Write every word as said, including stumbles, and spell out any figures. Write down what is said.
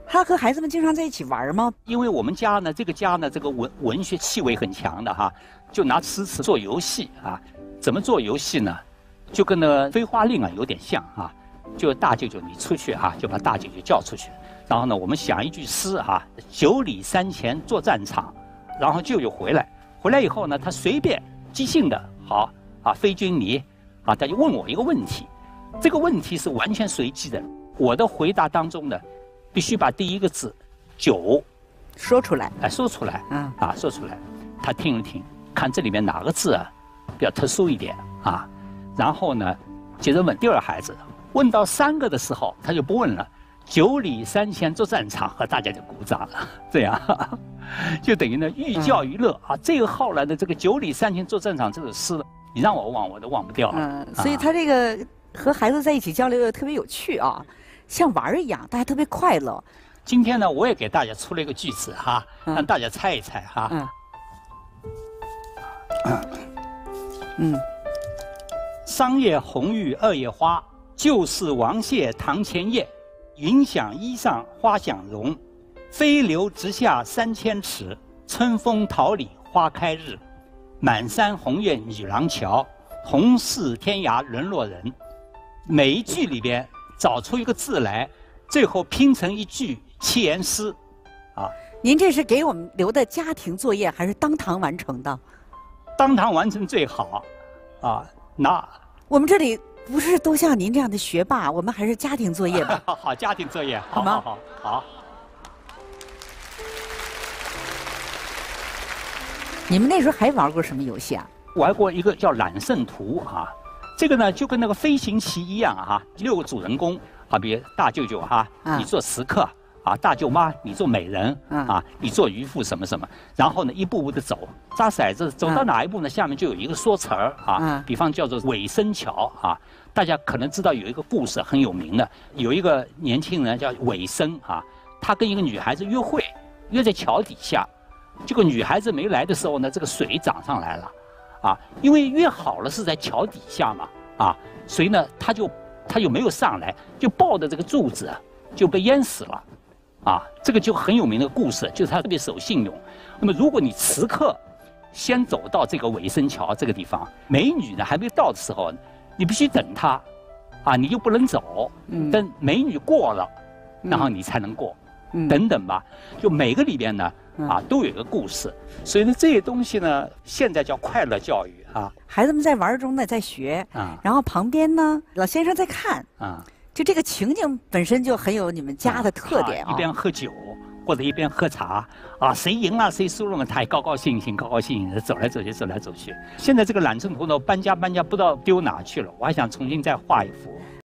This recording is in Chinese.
他和孩子们经常在一起玩吗？ 因为我们家呢，这个家呢，这个文文学气味很强的哈，就拿诗词做游戏啊。怎么做游戏呢？就跟那个飞花令啊有点像啊。就大舅舅你出去哈、啊，就把大舅舅叫出去，然后呢，我们想一句诗哈、啊：九里山前作战场，然后舅舅回来，回来以后呢，他随便即兴的，好啊，飞君你啊，他就问我一个问题，这个问题是完全随机的，我的回答当中呢。必须把第一个字“酒” 说出来， 哎，说出来， 嗯， 啊，说出来。他听了听，看这里面哪个字啊比较特殊一点啊，然后呢，接着问第二孩子，问到三个的时候，他就不问了。九里山前作战场，和大家就鼓掌了，这样，就等于呢寓教于乐、嗯、啊。这个后来的这个“九里山前作战场”这首诗，你让我忘我都忘不掉。 嗯，所以他这个和孩子在一起交流的特别有趣啊。像玩儿一样，大家特别快乐。 今天呢，我也给大家出了一个句子哈，嗯、让大家猜一猜哈。嗯。嗯。桑叶红玉二叶花，旧时王谢堂前叶。云想衣裳花想容，飞流直下三千尺。春风桃李花开日，满山红叶女郎桥。同是天涯沦落人。每一句里边。找出一个字来，最后拼成一句七言诗，啊！ 您这是给我们留的家庭作业，还是当堂完成的？ 当堂完成最好，啊！那我们这里不是都像您这样的学霸，我们还是家庭作业吧。 好，家庭作业， 好吗？ 好，好，好。 你们那时候还玩过什么游戏啊？ 玩过一个叫揽胜图啊。这个呢，就跟那个飞行棋一样哈、啊，六个主人公啊，比如大舅舅哈、啊，你做食客啊，大舅妈你做美人啊，你做渔夫什么什么，然后呢一步步的走，扎骰子走到哪一步呢，下面就有一个说词儿啊，比方叫做尾生桥啊，大家可能知道有一个故事很有名的，有一个年轻人叫尾生啊，他跟一个女孩子约会，约在桥底下，结果女孩子没来的时候呢，这个水涨上来了。啊，因为约好了是在桥底下嘛，啊，所以呢，他就他就没有上来，就抱着这个柱子就被淹死了，啊，这个就很有名的故事，就是他特别守信用。那么，如果你此刻先走到这个尾生桥这个地方，美女呢还没到的时候，你必须等她，啊，你就不能走，嗯、等美女过了，然后你才能过，嗯、等等吧。就每个里边呢。啊，都有一个故事，所以呢，这些东西呢，现在叫快乐教育啊。 孩子们在玩中呢，在学啊，然后旁边呢，老先生在看啊，就这个情景本身就很有你们家的特点啊。 一边喝酒或者一边喝茶啊，谁赢了谁输了嘛，他也高高兴兴、高高兴兴的走来走去、走来走去。现在这个揽胜图呢，搬家搬家不知道丢哪去了，我还想重新再画一幅。